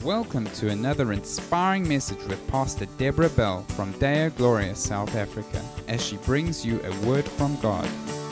Welcome to another inspiring message with Pastor Deborah Bell from Deo Gloria, South Africa, as she brings you a word from God.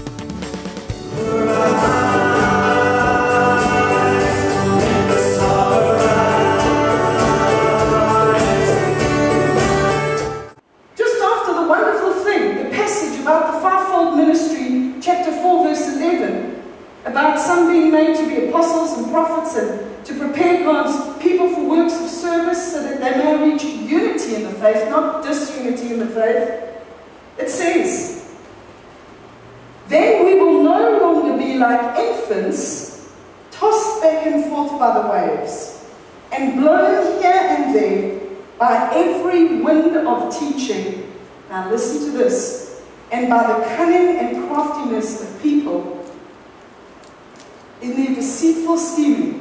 Just after the wonderful thing, the passage about the fivefold ministry, chapter 4, verse 11, about some being made to be apostles and prophets and to prepare God's people for works of service so that they may reach unity in the faith, not disunity in the faith. It says, "Then we will no longer be like infants, tossed back and forth by the waves, and blown here and there by every wind of teaching." Now listen to this. "And by the cunning and craftiness of people in their deceitful scheming."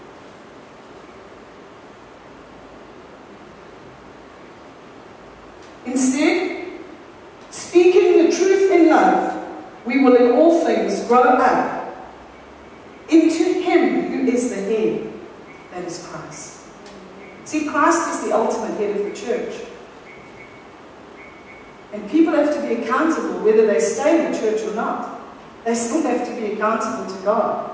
Instead, speaking the truth in love, we will in all things grow up into Him who is the head, that is Christ. See, Christ is the ultimate head of the church. And people have to be accountable whether they stay in the church or not. They still have to be accountable to God.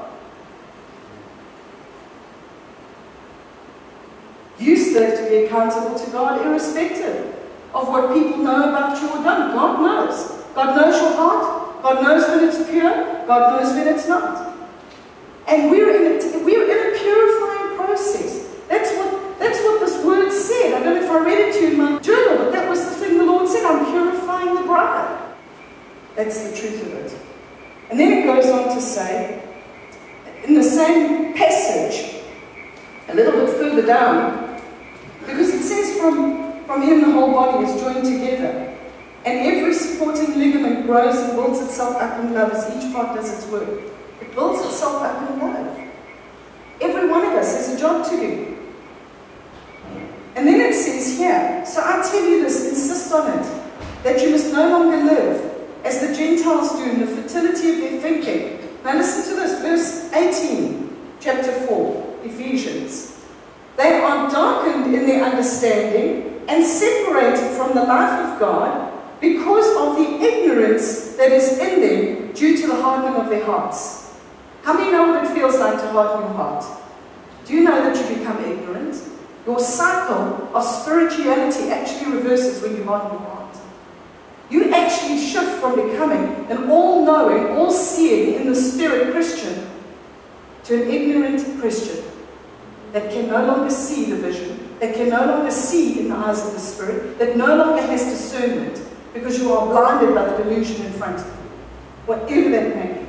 You still have to be accountable to God irrespective of what people know about you or don't. God knows. God knows your heart. God knows when it's pure. God knows when it's not. And we're in a purifying process. That's what this word said. I don't know if I read it to you in my journal, but that was the thing the Lord said. I'm purifying the bride. That's the truth of it. And then it goes on to say, in the same passage, a little bit further down, because it says from Him the whole body is joined together, and every supporting ligament grows and builds itself up in love as each part does its work. It builds itself up in love. Every one of us has a job to do. And then it says here, so I tell you this, insist on it, that you must no longer live as the Gentiles do in the fertility of their thinking. Now listen to this, verse 18, chapter 4, Ephesians. They are darkened in their understanding and separated from the life of God because of the ignorance that is in them due to the hardening of their hearts. How many know what it feels like to harden your heart? Do you know that you become ignorant? Your cycle of spirituality actually reverses when you harden your heart. You actually shift from becoming an all-knowing, all-seeing in the spirit Christian to an ignorant Christian that can no longer see the vision, that can no longer see in the eyes of the Spirit, that no longer has discernment, because you are blinded by the delusion in front of you, whatever that may be.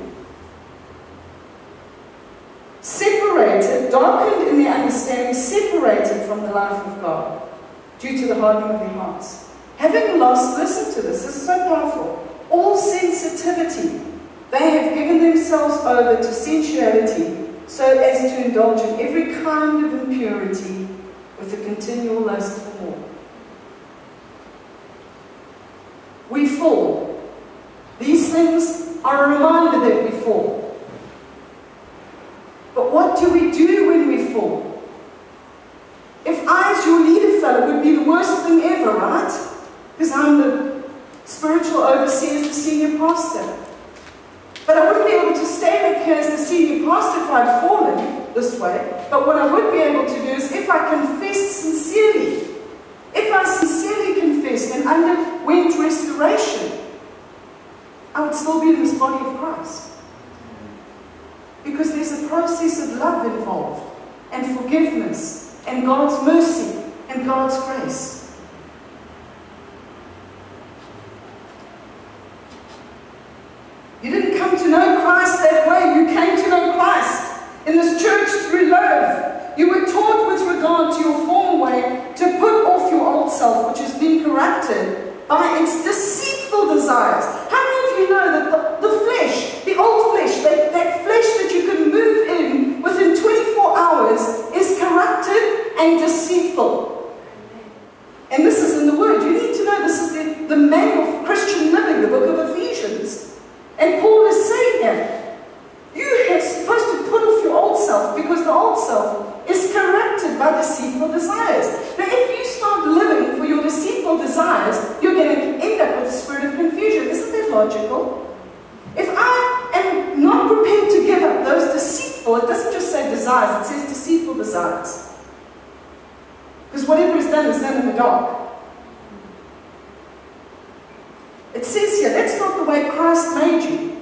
Separated, darkened in their understanding, separated from the life of God, due to the hardening of their hearts. Having lost, listen to this is so powerful, all sensitivity, they have given themselves over to sensuality, so as to indulge in every kind of impurity with a continual lust for more. We fall. These things are a reminder that we fall. But what do we do when we fall? If I, as your leader fellow, would be the worst thing ever, right? Because I'm the spiritual overseer, the senior pastor. But I wouldn't be able to stand up here as the senior pastor if I'd fallen this way. But what I would be able to do is if I confessed sincerely, if I sincerely confessed and underwent restoration, I would still be in this body of Christ. Because there's a process of love involved, and forgiveness, and God's mercy, and God's grace. You didn't come to know Christ that way. You came to know Christ in this church through love. You were taught with regard to your former way to put off your old self, which has been corrupted by its deceitful desires. How many of you know that the flesh, the old flesh, that flesh that you can move in within 24 hours is corrupted and deceitful? And this is in the Word. You need to know this is the manual of Christian living, the book of Ephesians. And Paul is saying here, you are supposed to put off your old self because the old self is corrupted by deceit eschatological, if I am not prepared to give up those deceitful, it doesn't just say desires, it says deceitful desires. Because whatever is done in the dark. It says here, that's not the way Christ made you.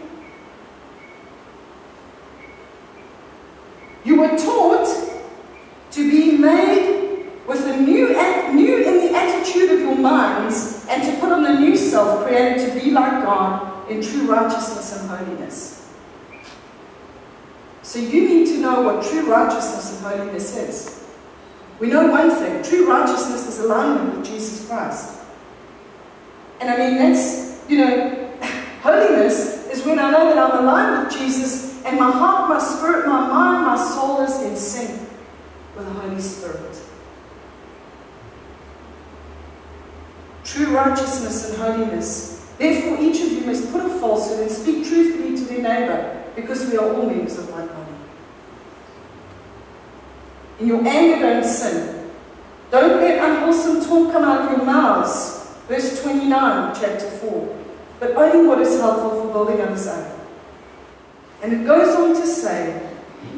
You were taught to be made with the new in the attitude of your minds, and to put on the new self, created to be like God in true righteousness and holiness. So you need to know what true righteousness and holiness is. We know one thing, true righteousness is alignment with Jesus Christ. And I mean, that's, holiness is when I know that I'm aligned with Jesus, and my heart, my spirit, my mind, my soul is in sync with the Holy Spirit. True righteousness and holiness. Therefore, each of you must put a falsehood and speak truthfully to their neighbor, because we are all members of one body. In your anger, don't sin. Don't let unwholesome talk come out of your mouths. Verse 29, chapter 4. But only what is helpful for building others up. And it goes on to say,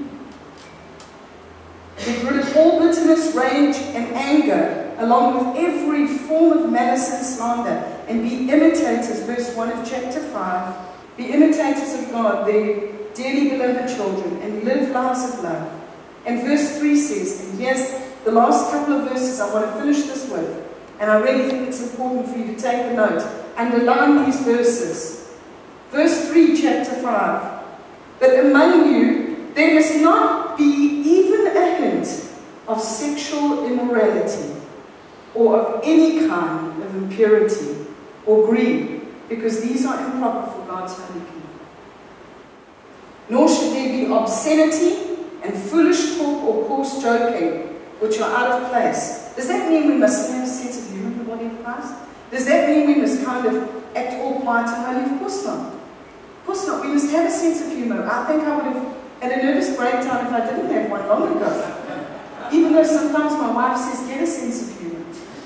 get rid of all bitterness, rage, and anger, along with every form of malice and slander, and be imitators, verse 1 of chapter 5, be imitators of God, their dearly beloved children, and live lives of love. And verse 3 says, and here's the last couple of verses I want to finish this with, and I really think it's important for you to take a note. Underline these verses. Verse 3, chapter 5. But among you, there must not be even a hint of sexual immorality, or of any kind of impurity or greed, because these are improper for God's holy people. Nor should there be obscenity and foolish talk or coarse joking, which are out of place. Does that mean we mustn't have a sense of humor in the body of Christ? Does that mean we must kind of act all quiet and holy? Of course not. Of course not. We must have a sense of humor. I think I would have had a nervous breakdown if I didn't have one long ago. Even though sometimes my wife says, get a sense of humor.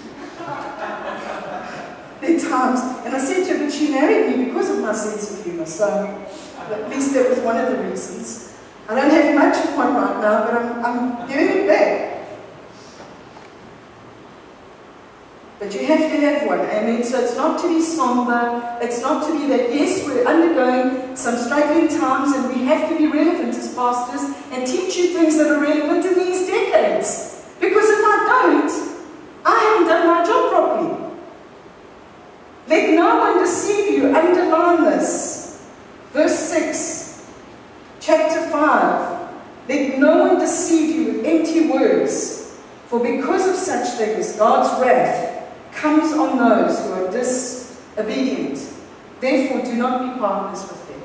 There are times, and I said to her, but she married me because of my sense of humor, so at least that was one of the reasons. I don't have much of one right now, but I'm getting it back. But you have to have one, amen? So it's not to be somber, it's not to be that, yes, we're undergoing some struggling times and we have to be relevant as pastors and teach you things that are relevant in these decades. Because if I don't, I haven't done my job properly. Let no one deceive you. Underline this. Verse 6, chapter 5. Let no one deceive you with empty words, for because of such things, God's wrath comes on those who are disobedient. Therefore, do not be partners with them.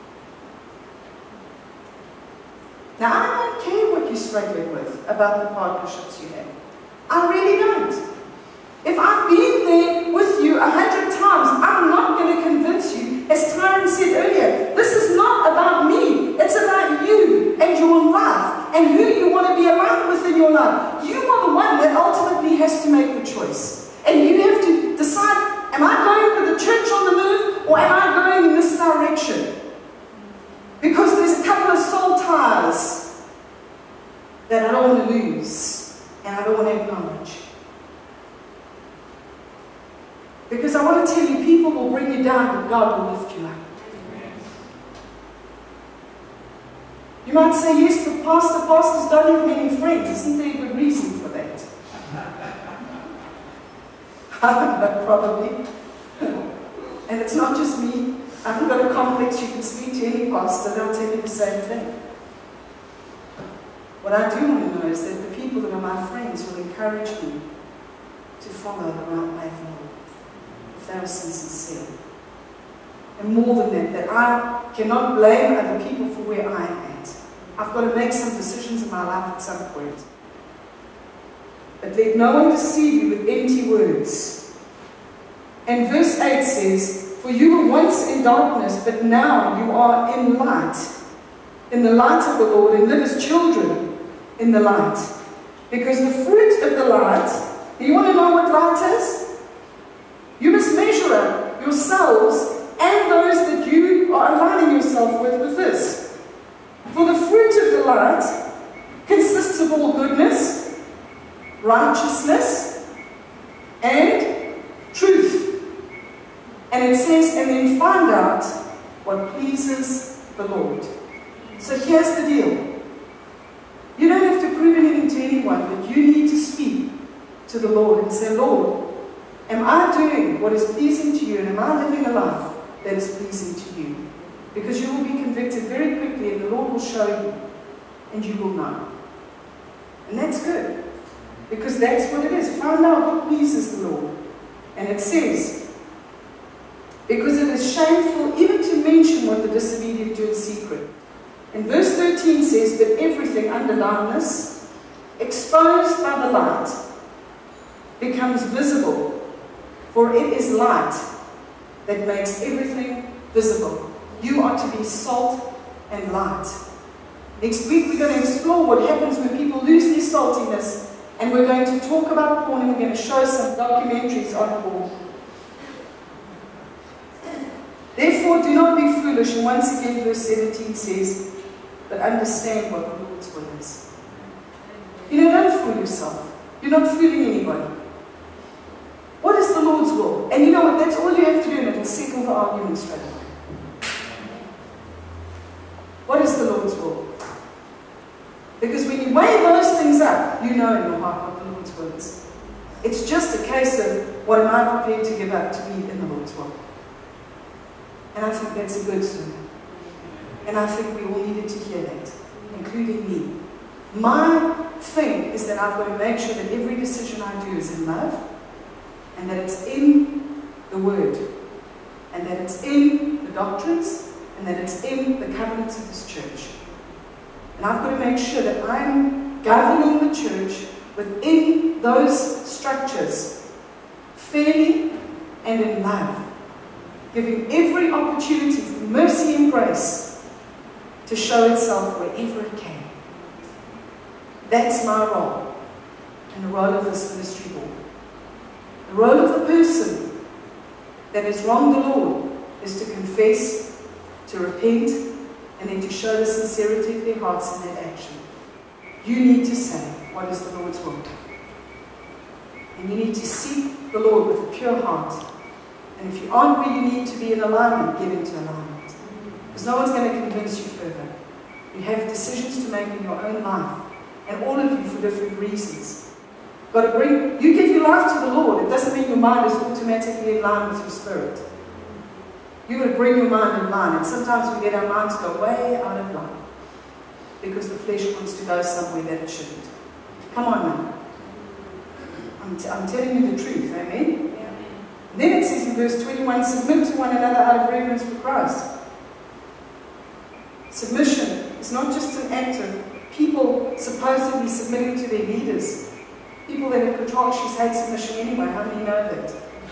Now, I don't care what you're struggling with about the partnerships you have. I really don't. If I've been there with you 100 times, I'm not going to convince you. As Tyron said earlier, this is not about me. It's about you and your life and who you want to be aligned with in your life. You are the one that ultimately has to make the choice. And you have to decide, am I going with the church on the move, or am I going in this direction? Because there's a couple of soul ties that I don't want to lose, and I don't want to acknowledge. Because I want to tell you, people will bring you down, but God will lift you up. You might say, yes, but pastors don't have many friends. Isn't there a good reason for that? I don't know, probably. And it's not just me. I haven't got a complex. You can speak to any pastor, they'll tell you the same thing. What I do want to know is that the people that are my friends will encourage me to follow the right way of the Lord, if they are sincere. And more than that, that I cannot blame other people for where I am at. I've got to make some decisions in my life at some point. But let no one deceive you with empty words. And verse 8 says, for you were once in darkness, but now you are in light, in the light of the Lord, and live as children in the light. Because the fruit of the light, you want to know what light is? You must measure yourselves and righteousness, and truth. And it says, and then find out what pleases the Lord. So here's the deal. You don't have to prove anything to anyone, but you need to speak to the Lord and say, Lord, am I doing what is pleasing to you, and am I living a life that is pleasing to you? Because you will be convicted very quickly, and the Lord will show you, and you will know. And that's good, because that's what it is. Find out what pleases the Lord. And it says, because it is shameful even to mention what the disobedient do in secret. And verse 13 says, but everything under darkness, exposed by the light, becomes visible, for it is light that makes everything visible. You are to be salt and light. Next week we're going to explore what happens when people lose their saltiness, and we're going to talk about porn, and we're going to show some documentaries on porn. Therefore, do not be foolish. And once again, verse 17 says, but understand what the Lord's will is. You know, don't fool yourself. You're not fooling anybody. What is the Lord's will? And you know what? That's all you have to do, and it'll settle the argument straight away. What is the Lord's will? Because when you weigh those things up, you know in your heart what the Lord's will is. It's just a case of, what am I prepared to give up to be in the Lord's will? And I think that's a good sermon. And I think we all needed to hear that, including me. My thing is that I've got to make sure that every decision I do is in love, and that it's in the Word, and that it's in the doctrines, and that it's in the covenants of this church. And I've got to make sure that I'm governing the church within those structures, fairly and in love, giving every opportunity for mercy and grace to show itself wherever it can. That's my role, and the role of this ministry board. The role of the person that has wronged the Lord is to confess, to repent, and then to show the sincerity of their hearts in that action. You need to say, what is the Lord's will? And you need to seek the Lord with a pure heart. And if you aren't where you need to be in alignment, get into alignment. Because no one's going to convince you further. You have decisions to make in your own life, and all of you for different reasons. You give your life to the Lord. It doesn't mean your mind is automatically in line with your spirit. You've got to bring your mind in line, and sometimes we let our minds go way out of line because the flesh wants to go somewhere that it shouldn't. Come on now. I'm telling you the truth, amen? Yeah. Then it says in verse 21, submit to one another out of reverence for Christ. Submission is not just an act of people supposedly submitting to their leaders. People that have control issues hate submission anyway. How many know that?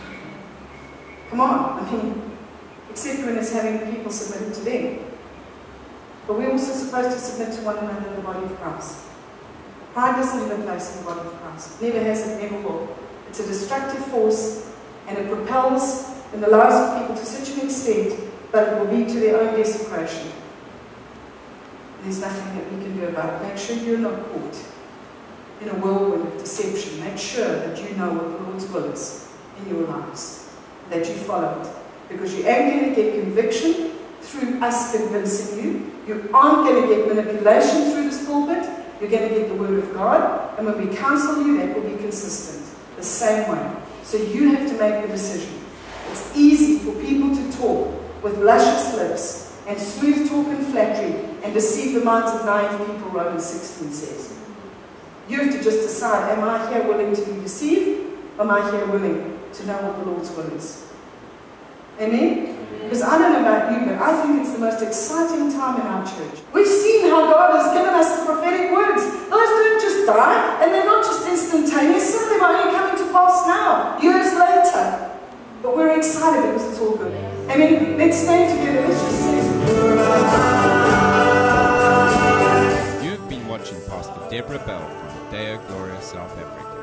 Come on, I mean, except when it's having people submitting to them. But we're also supposed to submit to one another in the body of Christ. Pride doesn't have a place in the body of Christ. Never has, it never will. It's a destructive force, and it propels in the lives of people to such an extent, but it will lead to their own desecration. There's nothing that we can do about it. Make sure you're not caught in a whirlwind of deception. Make sure that you know what the Lord's will is in your lives, that you follow it. Because you ain't going to get conviction through us convincing you. You aren't going to get manipulation through this pulpit. You're going to get the Word of God. And when we counsel you, that will be consistent, the same way. So you have to make the decision. It's easy for people to talk with luscious lips and smooth talk and flattery and deceive the minds of naive people, Romans 16 says. You have to just decide, am I here willing to be deceived, or am I here willing to know what the Lord's will is? Amen? Because I don't know about you, but I think it's the most exciting time in our church. We've seen how God has given us the prophetic words. Those don't just die, and they're not just instantaneous. Some of them are only coming to pass now, years later. But we're excited because it's all good. Amen? Let's stand together. Let's just sing. You've been watching Pastor Deborah Bell from Deo Gloria, South Africa.